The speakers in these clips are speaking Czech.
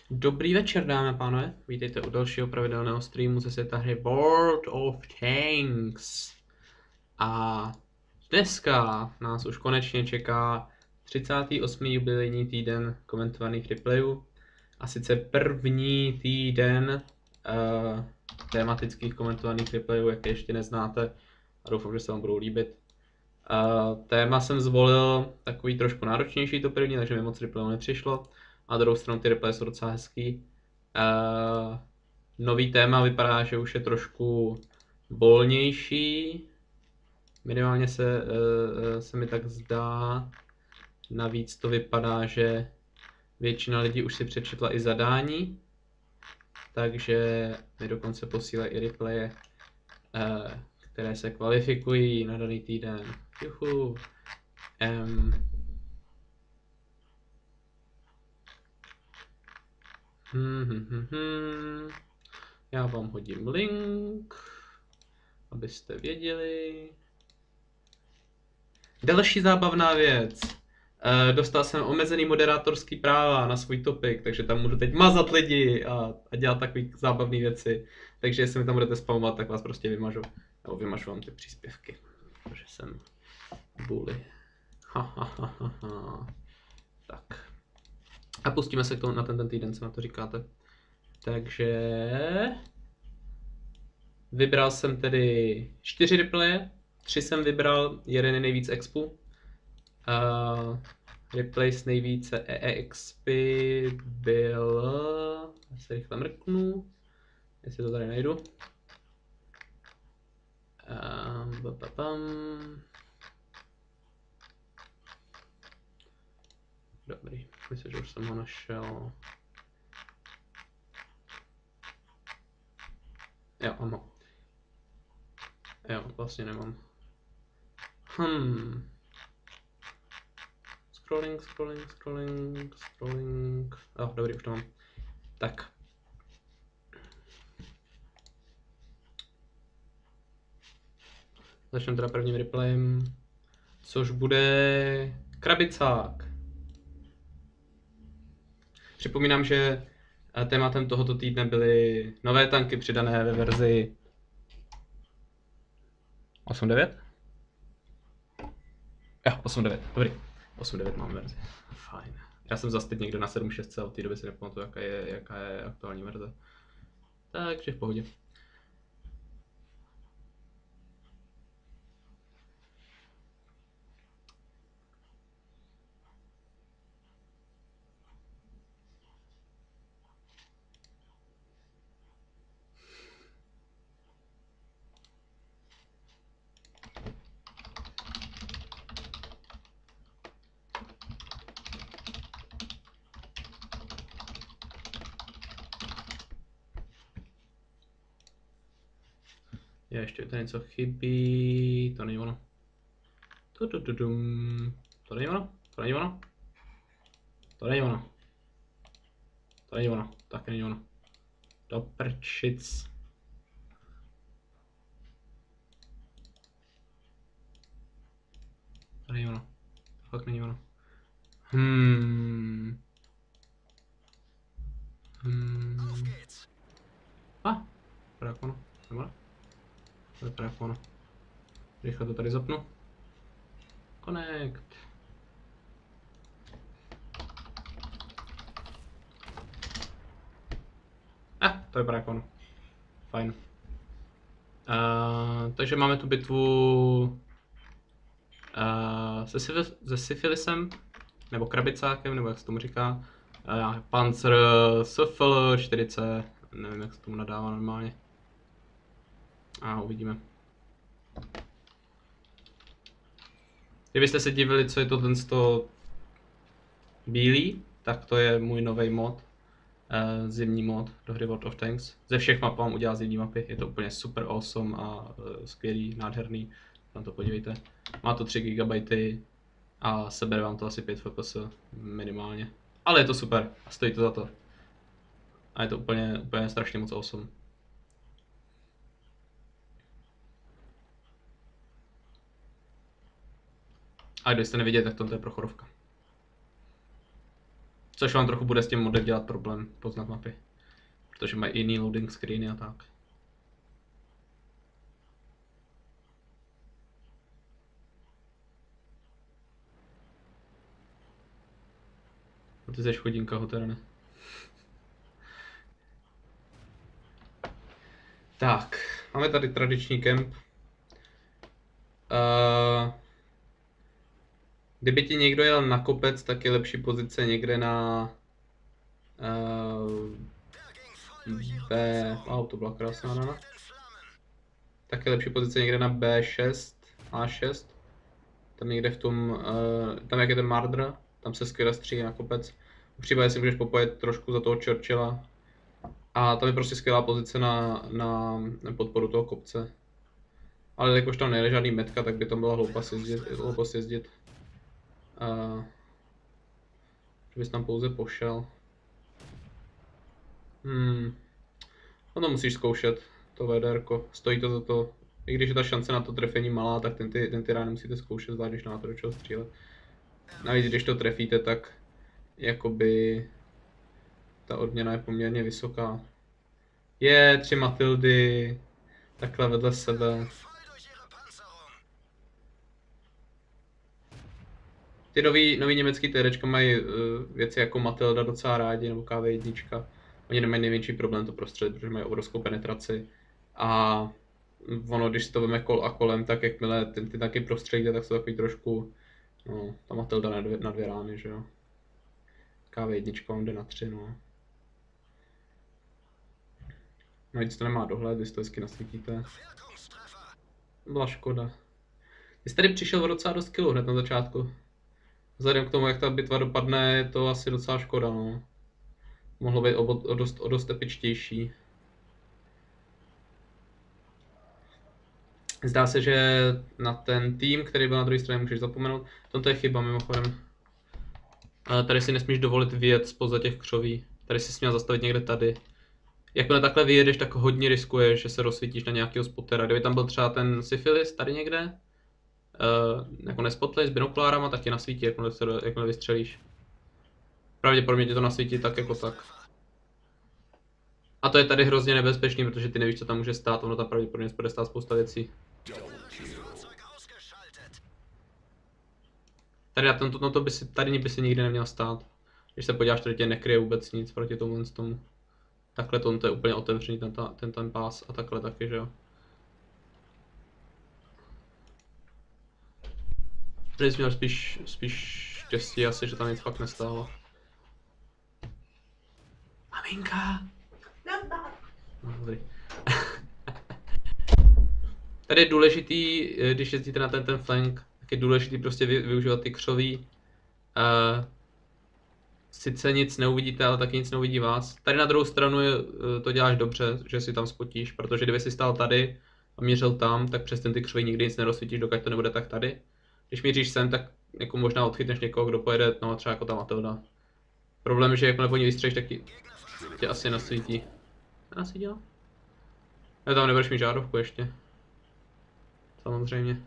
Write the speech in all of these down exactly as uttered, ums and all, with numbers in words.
Dobrý večer, dámy a pánové. Vítejte u dalšího pravidelného streamu ze světa hry World of Tanks. A dneska nás už konečně čeká třicátý osmý jubilejní týden komentovaných replayů. A sice první týden uh, tematických komentovaných replayů, jak ještě neznáte. A doufám, že se vám budou líbit. Uh, téma jsem zvolil takový trošku náročnější to první, takže mi moc replayů nepřišlo. A druhou stranu ty replaye jsou docela hezký. Uh, nový téma vypadá, že už je trošku volnější. Minimálně se, uh, se mi tak zdá. Navíc to vypadá, že většina lidí už si přečetla i zadání. Takže mi dokonce posílají i replaye, uh, které se kvalifikují na daný týden. Juhu. Um, Hmm, hmm, hmm, hmm. Já vám hodím link, abyste věděli. Další zábavná věc. E, dostal jsem omezený moderátorský práva na svůj topik, takže tam můžu teď mazat lidi a, a dělat takové zábavné věci. Takže jestli mi tam budete spamovat, tak vás prostě vymažu. Nebo vymažu vám ty příspěvky, protože jsem bully. Ha, ha, ha, ha, ha. Tak. A pustíme se k tomu na ten, ten týden, co na to říkáte. Takže vybral jsem tedy čtyři replaye, tři jsem vybral, jeden je nejvíc expu. Uh, replay s nejvíce E E X P byl, já se rychle mrknu, jestli to tady najdu. Uh, bababam. Dobrý, myslím, že už jsem ho našel. Jo, mám ho. Jo, vlastně nemám. Hmm. Scrolling, scrolling, scrolling, scrolling. Oh, dobrý, už to mám. Tak. Začneme teda prvním replayem, což bude krabicák. Připomínám, že tématem tohoto týdne byly nové tanky přidané ve verzi osm devět? Jo, osm devět, dobrý. osm devět mám verzi. Fajn. Já jsem zase teď někdo na sedm šest od té doby si nepamatuju, jaká je, jaká je aktuální verze. Takže v pohodě. Je, ještě tady něco chybí, to není ono. Tudududum. To není ono, to není ono. To není ono. To není ono, taky není ono. Do prčic. To není ono. To fakt není ono. Hmm. Hmm. A, ah, vypadá jako ono. Nebo ne? To vypadá jako ono. Rychle to tady zapnu. Connect. A, ah, to vypadá jako ono. Fajn. Uh, takže máme tu bitvu uh, se, se syfilisem, nebo krabicákem, nebo jak se tomu říká. Uh, Panzer S F L čtyři C, nevím, jak se tomu nadává normálně. A uvidíme. Kdybyste se divili, co je to ten sto bílý, tak to je můj nový mod. Uh, zimní mod do hry World of Tanks. Ze všech map vám udělá zimní mapy, je to úplně super awesome a uh, skvělý, nádherný. Na to podívejte. Má to tři gigabajty a sebere vám to asi pět F P S minimálně. Ale je to super a stojí to za to. A je to úplně, úplně strašně moc awesome. A kdybyste neviděli, tak to je prochorovka. Což vám trochu bude s tím modem dělat problém poznat mapy. Protože mají jiný loading screeny a tak. A ty jsi chodinka ho teda ne. Tak, máme tady tradiční kemp. Uh, kdyby ti někdo jel na kopec, tak je lepší pozice někde na uh, B. Wow, to byla krásná rana. Tak je lepší pozice někde na B šest, A šest. Tam někde v tom, uh, tam jak je ten Mardr, tam se skvěle střílí na kopec. V případě si můžeš popojet trošku za toho Churchilla. A tam je prostě skvělá pozice na, na, na podporu toho kopce. Ale jakož tam nejde žádný metka, tak by tam byla hloupost jezdit. Hloupost jezdit. Uh, že bys tam pouze pošel. Hmm. No to musíš zkoušet, to VDRko. Stojí to za to. I když je ta šance na to trefení malá, tak ten ty, ten ty rány musíte zkoušet, zvlášť když máte do čeho střílet. Navíc když to trefíte, tak jakoby ta odměna je poměrně vysoká. Je, tři Matildy, takhle vedle sebe. Ty nový, nový německý TDčka mají uh, věci jako Matilda docela rádi, nebo K V jedna. Oni nemají největší problém to prostředit, protože mají obrovskou penetraci. A ono, když si to veme kol a kolem, tak jakmile ty, ty taky prostředíte, tak jsou takový trošku, no, ta Matilda na dvě, na dvě rány, že jo. K V jedna on jde na tři, no. No nic to nemá dohled, vy to hezky nasvítíte. Byla škoda. Ty jsi tady přišel o docela dost kilo hned na začátku. Vzhledem k tomu, jak ta bitva dopadne, je to asi docela škoda, no. Mohlo být o, o, dost, o dost epičtější. Zdá se, že na ten tým, který byl na druhé straně, můžeš zapomenout. Toto je chyba mimochodem. Ale tady si nesmíš dovolit vyjet spoza těch křoví. Tady si směl zastavit někde tady. Jakmile takhle vyjedeš, tak hodně riskuješ, že se rozsvítíš na nějakého spotera. Kdyby tam byl třeba ten syfilis tady někde, uh, jako nespotli s binokulárama, tak tě nasvítí, jakmile, se, jakmile vystřelíš. Pravděpodobně tě to nasvítí tak jako tak. A to je tady hrozně nebezpečný, protože ty nevíš, co tam může stát, ono tam pravděpodobně bude stát spousta věcí. Tady na tomto, no to by si, tady by si nikdy neměl stát. Když se podíváš, tady tě nekryje vůbec nic proti tomu tomu. Takhle to, to je úplně otevřený ten, ten, ten pás a takhle taky, že jo. Tady jsi měl spíš, spíš štěstí asi, že tam nic fakt nestálo. Maminka! No, dobrý. Tady je důležitý, když jezdíte na ten, ten flank, tak je důležitý prostě vy, využívat ty křoví. Uh, sice nic neuvidíte, ale taky nic neuvidí vás. Tady na druhou stranu je, to děláš dobře, že si tam spotíš, protože kdyby si stál tady a mířil tam, tak přes ten ty křoví nikdy nic nerozsvítíš, dokud to nebude tak tady. Když míříš sem, tak jako možná odchytneš někoho, kdo pojede, no třeba jako ta Matilda. Problém je, že jakmile po ní vystřelíš, tak tě asi nasvítí. Nasvítila? Ne, tam nebudeš mít žárovku ještě. Samozřejmě.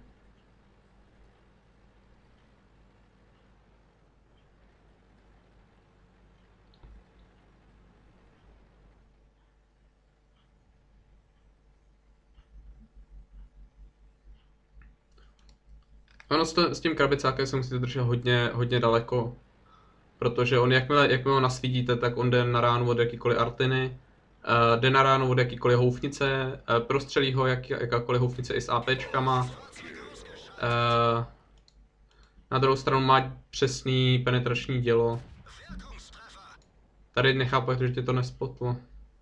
Ono s, to, s tím krabicákem se musíte držet hodně, hodně daleko. Protože on jakmile, jakmile ho nasvítíte, tak on jde na ránu od jakýkoliv artiny. Uh, jde na ránu od jakýkoliv houfnice, uh, prostřelí ho jak, jakákoliv houfnice i s APčkama. Uh, na druhou stranu má přesný penetrační dělo. Tady nechápu, jak to, že tě to nespotlo.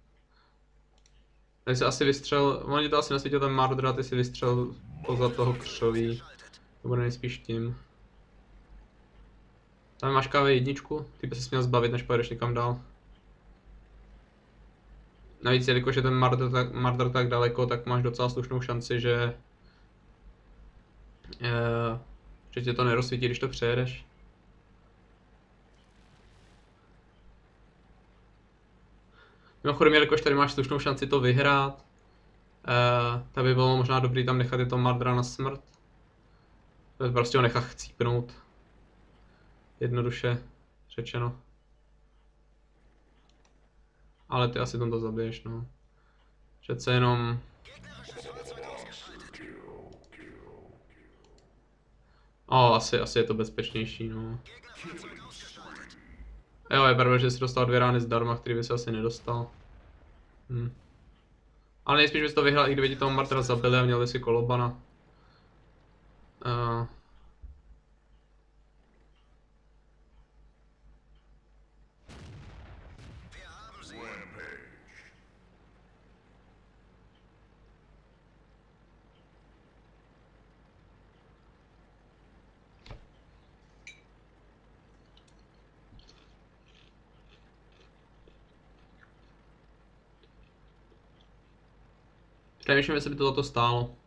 Tady se asi vystřel, on tě to asi nasvítil ten Mardr a ty si vystřel poza toho křoví. To bude nejspíš tím. Tam máš K V jedna, ty by se měl zbavit, než pojedeš někam dál. Navíc, jelikož je ten Mardr tak, Mardr tak daleko, tak máš docela slušnou šanci, že... Je, že tě to nerozsvítí, když to přejedeš. Mimochodem, jelikož tady máš slušnou šanci to vyhrát, eh, tak by bylo možná dobrý tam nechat je to Mardra na smrt. Prostě ho nechat chcípnout. Jednoduše řečeno. Ale ty asi to zabiješ, no. Přece jenom... O, asi, asi je to bezpečnější, no. Jo, je pravda, že jsi dostal dvě rány zdarma, který by se asi nedostal. Hm. Ale nejspíš bys to vyhrál, i kdyby ti toho Martra zabili a měl by si kolobana. Uh. Přemýšlím, jestli by to za to stálo.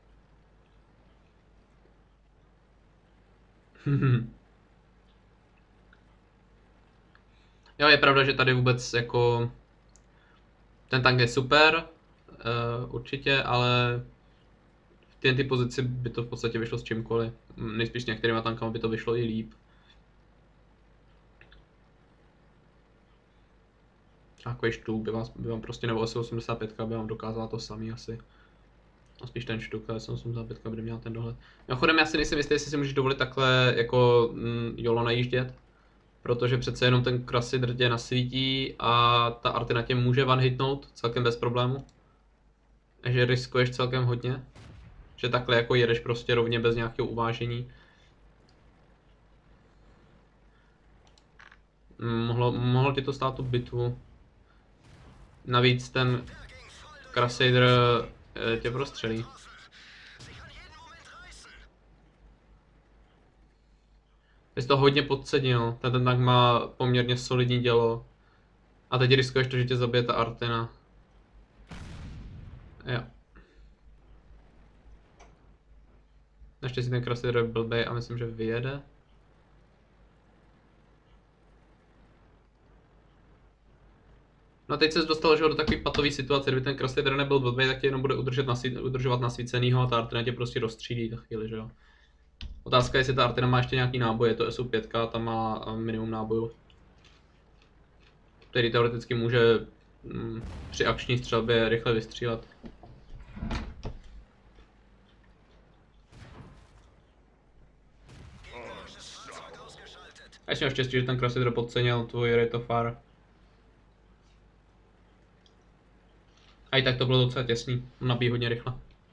Jo, je pravda, že tady vůbec jako... Ten tank je super, uh, určitě, ale v té ty pozici by to v podstatě vyšlo s čímkoliv. Nejspíš s některýma tankama by to vyšlo i líp. Takový štuk by, vás, by vám prostě, nebo asi osmdesát pět by vám dokázala to samý asi. A spíš ten štuk, ale osmdesát pět by měla ten dohled. Mimochodem, já si nejsem jistý, jestli si můžeš dovolit takhle jako mm, jolo najíždět. Protože přece jenom ten Crusader tě nasvítí a ta Artina tě může one-hitnout celkem bez problému. Takže riskuješ celkem hodně. Že takhle jako jedeš prostě rovně bez nějakého uvážení. Mohlo, mohlo ti to stát tu bitvu. Navíc ten Crusader tě prostřelí. Ty jsi to hodně podcenil, ten, ten tank má poměrně solidní dělo. A teď riskuješ to, že tě zabije ta Artina. Jo. Naštěstí ten Crusader je blbej a myslím, že vyjede. No teď se dostal, že do takové patové situace, kdyby ten Crusader nebyl blbej, tak tě jenom bude udržet nasví, udržovat nasvícenýho a ta Artina tě prostě rozstřílí za chvíli, že jo. Otázka je, jestli ta Artina má ještě nějaký náboje, to S U pět, ta má minimum nábojů. Který teoreticky může mm, při akční střelbě rychle vystřílet. Já jsem měl štěstí, že ten Crusader podcenil tvůj rate of fire. A i tak to bylo docela těsný, nabíjí hodně rychle.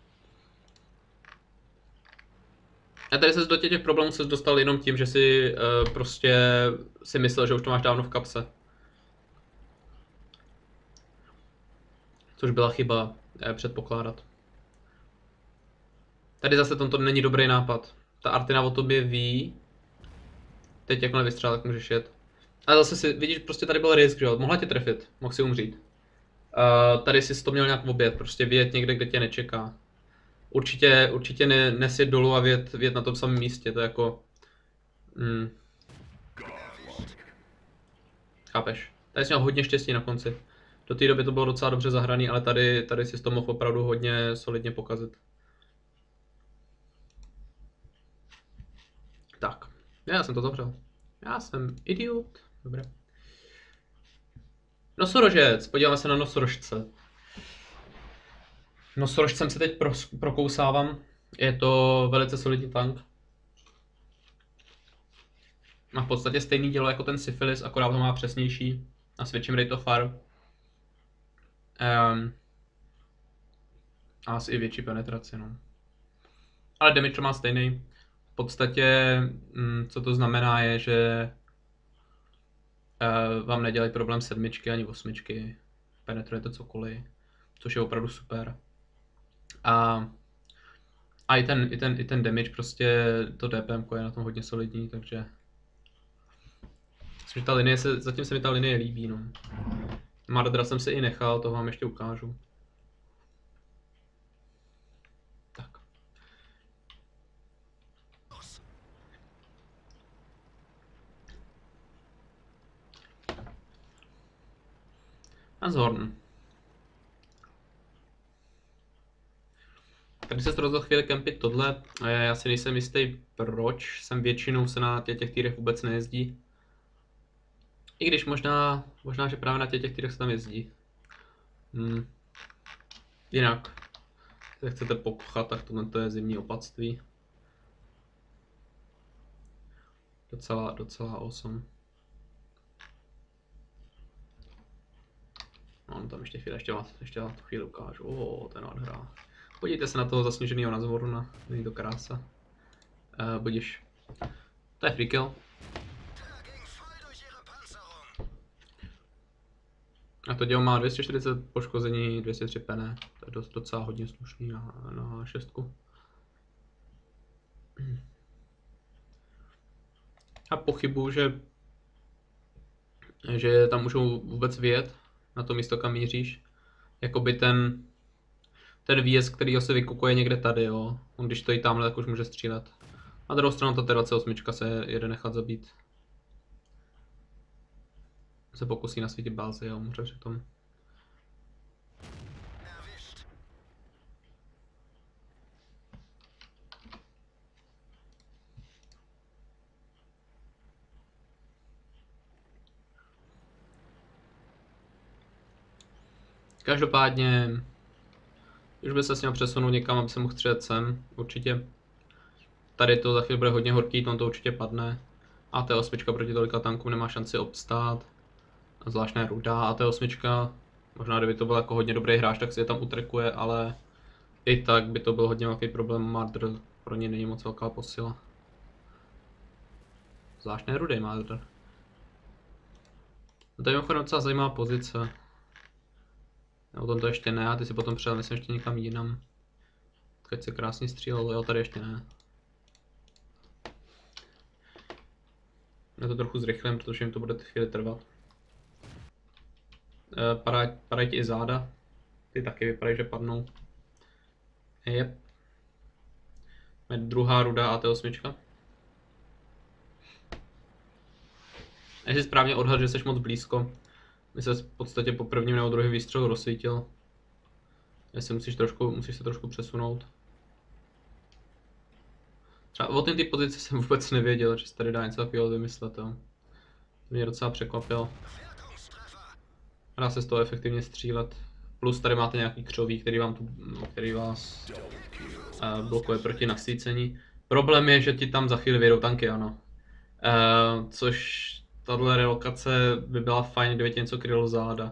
A tady se do těch problémů se dostal jenom tím, že si uh, prostě si myslel, že už to máš dávno v kapse. Což byla chyba eh, předpokládat. Tady zase tomto není dobrý nápad. Ta Artina o tobě ví. Teď jakmile vystřelil, tak můžeš jet. A zase si, vidíš, prostě tady byl risk, že jo, mohla tě trefit, mohl si umřít. Uh, tady si to měl nějak obět, prostě vyjet někde, kde tě nečeká. Určitě, určitě ne, nesjet dolů a vyjet, vyjet na tom samém místě, to je jako... Mm. Chápeš? Tady jsi měl hodně štěstí na konci. Do té doby to bylo docela dobře zahraný, ale tady, tady si to mohl opravdu hodně solidně pokazit. Tak, já jsem to zavřel. Já jsem idiot. Dobré. Nosorožec, podíváme se na nosorožce. Nosorožcem se teď pro, prokousávám. Je to velice solidní tank. Má v podstatě stejný dělo jako ten Syphilis, akorát ho má přesnější a s větším rate of fire. Um, a asi i větší penetraci, no. Ale damage má stejný. V podstatě, mm, co to znamená, je, že uh, vám nedělají problém sedmičky ani osmičky. Penetrujete cokoliv, což je opravdu super. A, a i, ten, i, ten, i ten damage, prostě to D P M je na tom hodně solidní, takže... Myslím, že ta linie se, zatím se mi ta linie líbí, no. Mardra jsem si i nechal, toho vám ještě ukážu. Tak. A Zorn. Tady se rozhodl chvíli kempit tohle, já si nejsem jistý proč, jsem většinou se na těch týrech vůbec nejezdí. I když možná, možná, že právě na těch týrech se tam jezdí. Hmm. Jinak, když chcete pokochat, tak tohle to je zimní opatství. Docela, docela awesome. No, tam ještě chvíli, ještě vás, ještě vás tu chvíli ukážu. O, ten nádhera. Podívejte se na toho zasněženého Nazgûrna, není to krása. Uh, budíš. To je free kill. A to dělo má dvě stě čtyřicet poškození, dvě stě tři pené. To je dost, docela hodně slušný na, na šestku. A pochybuju, že, že tam můžou vůbec vyjet na to místo, kam míříš. Jakoby ten, ten výjezd, který se vykukuje někde tady, jo. On když stojí tamhle, tak už může střílet. Na druhou stranu ta T dvacet osm se jede nechat zabít. Se pokusí nasvítit bázi, jo, může přitom. Každopádně, už by se s ním přesunul někam, aby se mohl střílet sem, určitě. Tady to za chvíli bude hodně horký, on to určitě padne. A T osm proti tolika tankům nemá šanci obstát. Zvlášť ne ruda. A T osm, možná kdyby to byl jako hodně dobrý hráč, tak si je tam utrekuje, ale i tak by to byl hodně velký problém. Marder pro něj není moc velká posila. Zvlášť ne rudý Marder. No to je mimochodem docela zajímavá pozice. O tom to ještě ne, a ty si potom přijel, myslím, ještě někam jinam. Teď se krásně střílelo, jo, tady ještě ne. Já to trochu zrychlím, protože jim to bude chvíli trvat. E, padají, padají ti i záda. Ty taky vypadají, že padnou. Jep. Druhá ruda A T osm. Jestli správně odhad, že jsi moc blízko. My se v podstatě po prvním nebo druhém výstřelu rozsvítil. Jestli musíš, trošku, musíš se trošku přesunout. Třeba o té pozici jsem vůbec nevěděl, že se tady dá něco takového vymyslet. Jo. To mě docela překvapilo. Dá se z toho efektivně střílet. Plus tady máte nějaký křoví, který, vám tu, který vás uh, blokuje proti nasvícení. Problém je, že ti tam za chvíli vyjedou tanky, ano. Uh, což tahle relokace by byla fajn, kdyby ti něco krylo záda.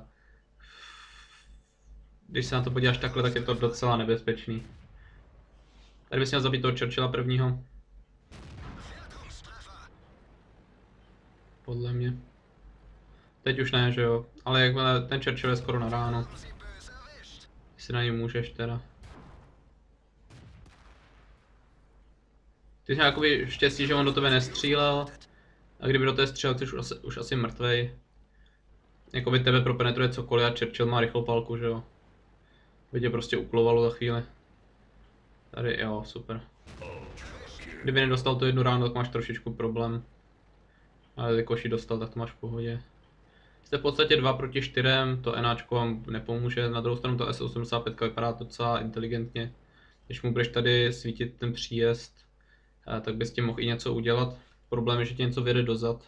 Když se na to podíváš takhle, tak je to docela nebezpečný. Tady bys měl zabít toho Churchilla prvního. Podle mě. Teď už ne, že jo. Ale jakmile ten Churchill je skoro na ráno. Si na něj můžeš teda. Ty jsi měl jakoby štěstí, že on do tebe nestřílel. A kdyby do té střílel, ty už asi, už asi mrtvej. Jakoby tebe propenetruje cokoliv a Churchill má rychlou palku, že jo. By tě prostě uklovalo za chvíli. Tady jo, super. Kdyby nedostal to jednu ránu, tak máš trošičku problém. Ale když koši dostal, tak to máš v pohodě. Jste v podstatě dva proti čtyřem, to NAčko vám nepomůže. Na druhou stranu to S osmdesát pět vypadá docela inteligentně. Když mu budeš tady svítit ten příjezd, tak bys tím mohl i něco udělat. Problém je, že ti něco vyjede dozad.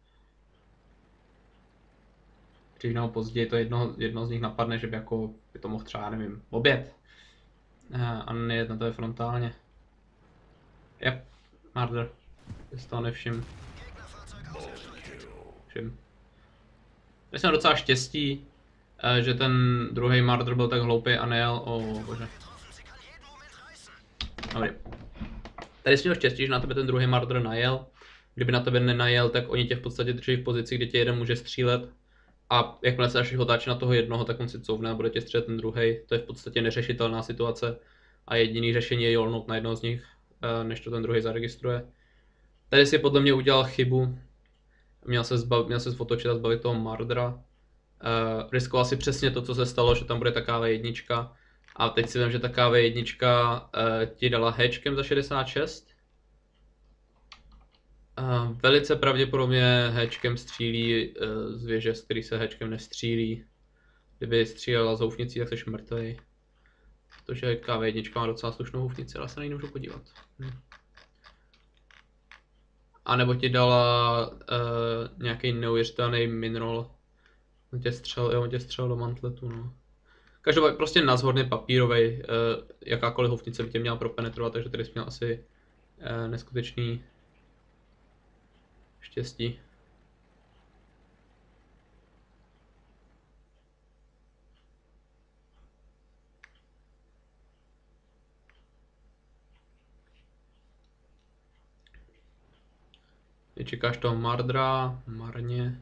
Dřív nebo později to jedno, jedno z nich napadne, že by, jako, by to mohl třeba, nevím, obět. A nejet na to je frontálně. Yep, Marder. Z toho nevšim. Všim. Já jsem docela štěstí, že ten druhý Marder byl tak hloupý a nejel. O oh, bože. Dobrý. Tady jsi měl štěstí, že na tebe ten druhý Marder najel. Kdyby na tebe nenajel, tak oni tě v podstatě drží v pozici, kde tě jeden může střílet. A jakmile se až otáčí na toho jednoho, tak on si couvne a bude tě střílet ten druhý. To je v podstatě neřešitelná situace. A jediný řešení je jolnout na jednoho z nich, než to ten druhý zaregistruje. Tady si podle mě udělal chybu. Měl se, zbav, měl se otočit a zbavit toho Mardera. Uh, riskoval si přesně to, co se stalo, že tam bude ta K V jedna. A teď si vím, že ta K V jedna uh, ti dala hatchkem za šedesát šest. Uh, velice pravděpodobně hatchkem střílí uh, z věže, z který se hatchkem nestřílí. Kdyby střílela z houfnicí, tak jsi mrtvej. Protože K V jedna má docela slušnou houfnici, ale se na ní nemůžu podívat. Hm. A nebo ti dala uh, nějaký neuvěřitelný mineral. On tě střel, jo, on tě střel do mantletu, no. Každopádně prostě názorně papírovej, uh, jakákoliv houfnice by tě měla propenetrovat, takže tady jsi měl asi uh, neskutečný štěstí. Ty čekáš toho Mardra, marně.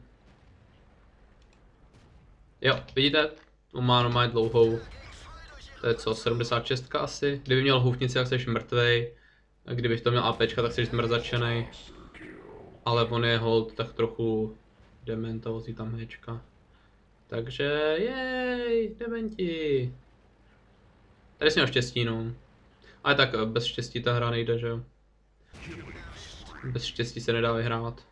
Jo, vidíte? On má normálně dlouhou. To je co, sedmdesát šest asi? Kdyby měl houfnici, tak jsi mrtvej. A kdybych to měl APčka, tak jsi zmrzačenej. Ale on je hold tak trochu dement a vozí tam hečka. Takže jej, dementi. Tady jsi měl štěstí, no. Ale tak bez štěstí ta hra nejde, že jo. Bez štěstí se nedá vyhrávat.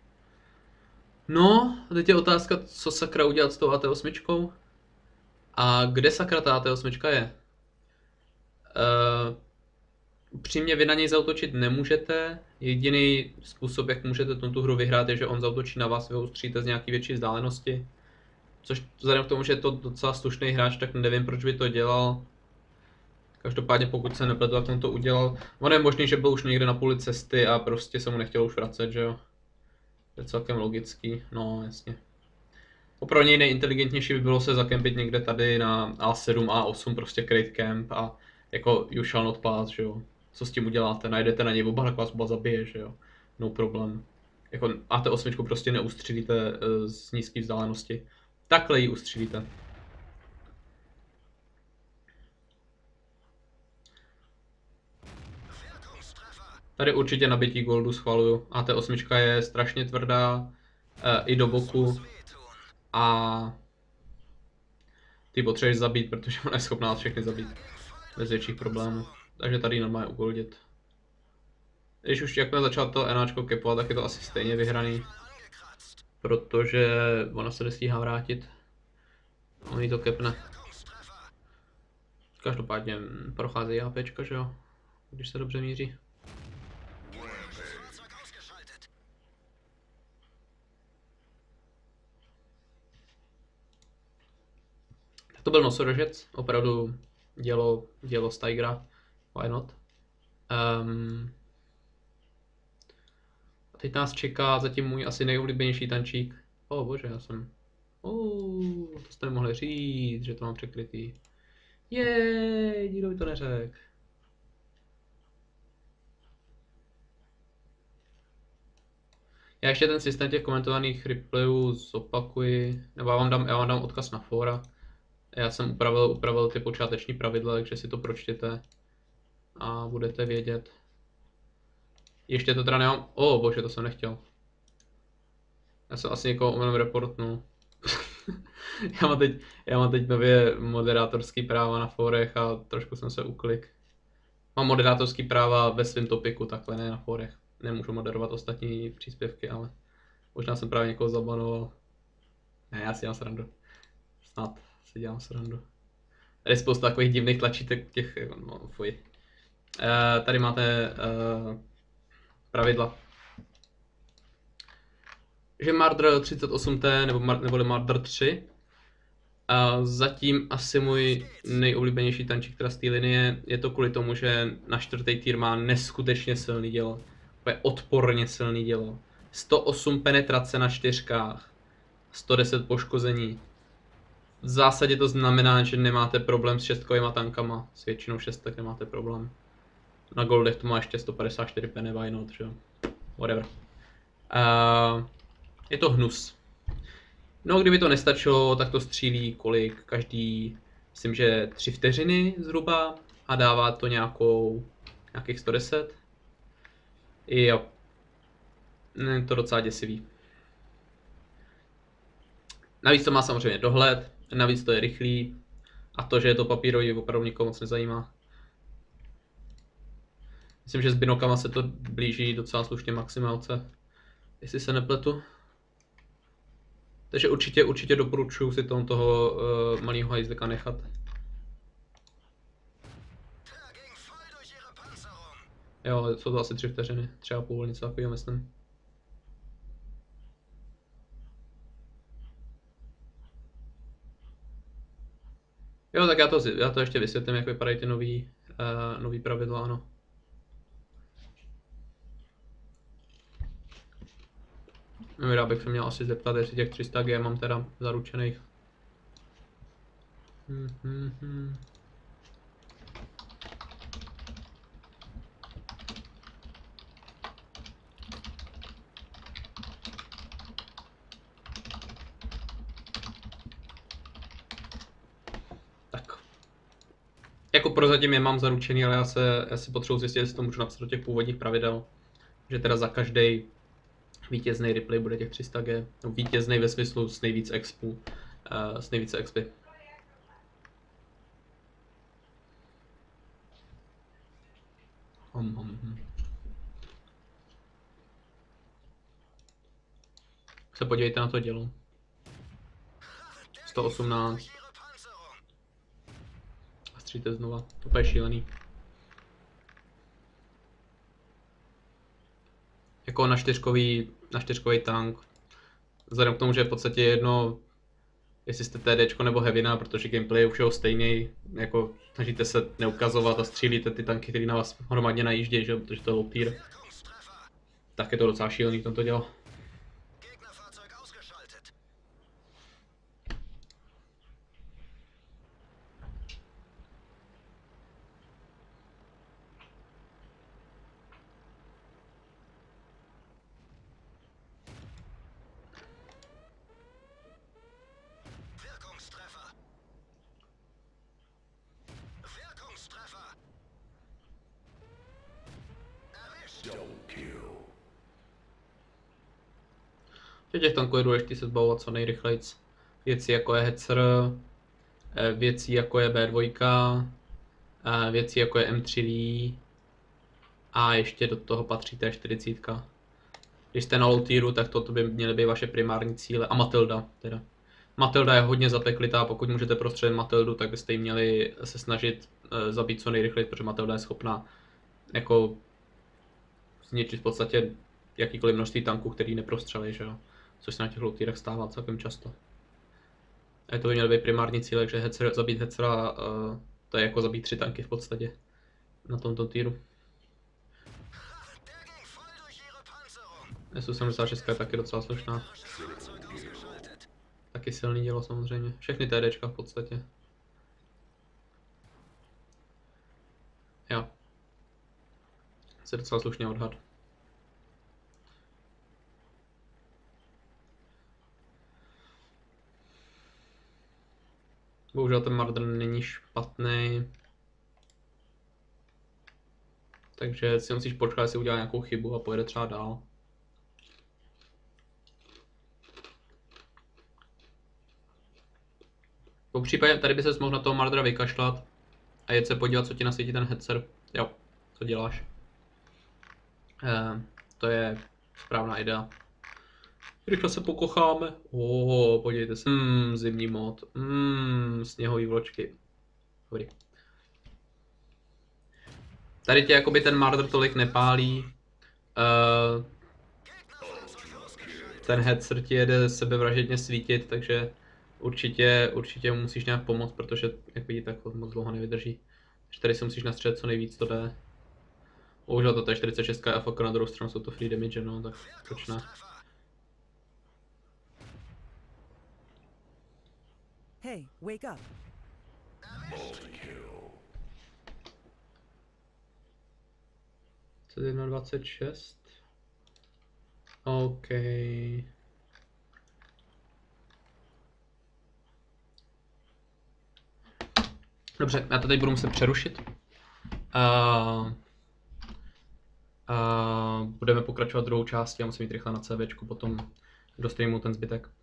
No, a teď je otázka, co sakra udělat s tou A T osm. A kde sakra ta A T osm je? Uh, upřímně vy na něj zaútočit nemůžete. Jediný způsob, jak můžete tu hru vyhrát, je, že on zaútočí na vás, vy ho ustříte z nějaký větší vzdálenosti. Což vzhledem k tomu, že je to docela slušný hráč, tak nevím, proč by to dělal. Každopádně pokud se nepletu, tak on to udělal. On je možný, že byl už někde na půli cesty a prostě se mu nechtěl už vracet, že jo. To je celkem logický, no jasně. Pro něj nejinteligentnější by bylo se zakempit někde tady na A sedm, A osm, prostě crate camp a jako you shall not pass, že jo. Co s tím uděláte? Najdete na něj oba, tak vás oba zabije, že jo. No problém. Jako A T osm prostě neustřílíte z nízké vzdálenosti. Takhle ji ustřílíte. Tady určitě nabití goldu schvaluju. A T osm je strašně tvrdá, e, i do boku. A ty potřebuješ zabít, protože ona je schopná všechny zabít. Bez větších problémů. Takže tady normálně ugoldit. Když už jakmile začal to enáčko kepovat, tak je to asi stejně vyhraný. Protože ona se nestíhá vrátit. On jí to kepne. Každopádně prochází APčka, že jo? Když se dobře míří. To byl nosorožec, opravdu dělo, dělo z Tigera, why not. Um, a teď nás čeká zatím můj asi nejoblíbenější tančík. O oh, bože, já jsem... Oh, to jste mohli říct, že to mám překrytý. Jej, nikdo mi to neřekl. Já ještě ten systém těch komentovaných replayů zopakuji, nebo já vám dám, já vám dám odkaz na fóra. Já jsem upravil, upravil ty počáteční pravidla, takže si to pročtěte a budete vědět. Ještě to teda nemám... O, oh, bože, to jsem nechtěl. Já jsem asi někoho omylem reportnul. já, mám teď, já mám teď nově moderátorský práva na fórech a trošku jsem se uklik. Mám moderátorský práva ve svém topiku, takhle ne na fórech. Nemůžu moderovat ostatní příspěvky, ale možná jsem právě někoho zabanoval. Ne, já si dělám srandu. Snad si dělám srandu. Tady je spousta takových divných tlačítek těch, no fuj. Uh, tady máte uh, pravidla. Že Mardr třicet osm T nebo neboli Mardr tři. A zatím asi můj nejoblíbenější tančík teda z té linie. Je to kvůli tomu, že na čtvrtý tier má neskutečně silný dělo. Je odporně silný dělo. sto osm penetrace na čtyřkách. sto deset poškození. V zásadě to znamená, že nemáte problém s šestkovýma tankama. S většinou šestek nemáte problém. Na goldech to má ještě sto padesát čtyři pene, why not, že? Whatever. Uh, je to hnus. No, kdyby to nestačilo, tak to střílí kolik? Každý, myslím, že tři vteřiny zhruba a dává to nějakou, nějakých sto deset. Jo. Je to docela děsivý. Navíc to má samozřejmě dohled, navíc to je rychlý a to, že je to papírový, opravdu nikomu moc nezajímá. Myslím, že s binokama se to blíží docela slušně maximálce, jestli se nepletu. Takže určitě, určitě doporučuji si toho, toho uh, malého hajzlika nechat. Jo, jsou to asi tři vteřiny, třeba půl, něco takového myslím. Jo, tak já to, já to ještě vysvětlím, jak vypadají ty nový, uh, nový pravidla, ano. Já bych se měl asi zeptat, jestli těch tři sta G mám teda zaručených. Hmm, hmm, hmm. Tak. Jako prozatím je mám zaručený, ale já se, já si potřebuji zjistit, jestli to můžu napsat do těch původních pravidel. Že teda za každý vítězný replay bude těch tři sta G. No, vítězný ve smyslu s nejvíc expů. Uh, s nejvíce expy. Hum, hum, hum. Se podívejte na to dělo. sto osmnáct. A stříte znova. To je šílený. Jako na čtyřkový, na čtyřkový tank. Vzhledem k tomu, že je v podstatě jedno, jestli jste TDčko nebo Heavina, protože gameplay je už stejný, jako snažíte se neukazovat a střílíte ty tanky, které na vás hromadně najíždějí, že? Protože to je lopír. Tak je to docela šílený v tomto dělo. Těch tanků je důležité se zbavovat co nejrychleji. Věci jako je Hetzer, věci jako je bé dva, věci jako je em tři Lee a ještě do toho patří té čtyřicet. Když jste na low tieru, tak toto by měly být vaše primární cíle. A Matilda teda. Matilda je hodně zapeklitá, pokud můžete prostředit Matildu, tak byste jí měli se snažit uh, zabít co nejrychleji, protože Matilda je schopná jako zničit v podstatě jakýkoliv množství tanků, který neprostřelí, že jo. Což se na těch low tierech stává celkem často. A to by měly být primární cíle, takže Hetzer, zabít Hetzera, uh, to je jako zabít tři tanky v podstatě na tomto tieru. S sedmdesát šest je taky docela slušná. Taky silný dělo samozřejmě. Všechny TDčka v podstatě. Jo. Se docela slušně odhad. Bohužel ten Marder není špatný. Takže si musíš počkat, jestli udělá nějakou chybu a pojede třeba dál. Po případě tady by se mohl na toho Mardera vykašlat a jet se podívat, co ti nasvítí ten Hetzer. Jo, co děláš. Eh, to je správná idea. Rychle se pokocháme. Oho, podívejte se. Mm, zimní mod. Mm, sněhový vločky. Dobrý. Tady tě jakoby ten Marder tolik nepálí. Uh, ten Hetzer ti jede sebevražedně svítit, takže určitě, určitě mu musíš nějak pomoct, protože jak vidíte, tak moc dlouho nevydrží. Takže tady si musíš nastřelit co nejvíc, to jde. Bohužel to je čtyřicet šest a fakt na druhou stranu jsou to free damage, no, tak proč ne. Hey, wake up. dvacet šest. OK. Dobře, já to teď budu muset přerušit. Uh, uh, budeme pokračovat druhou částí, já musím jít rychle na CVčku, potom do streamu ten zbytek.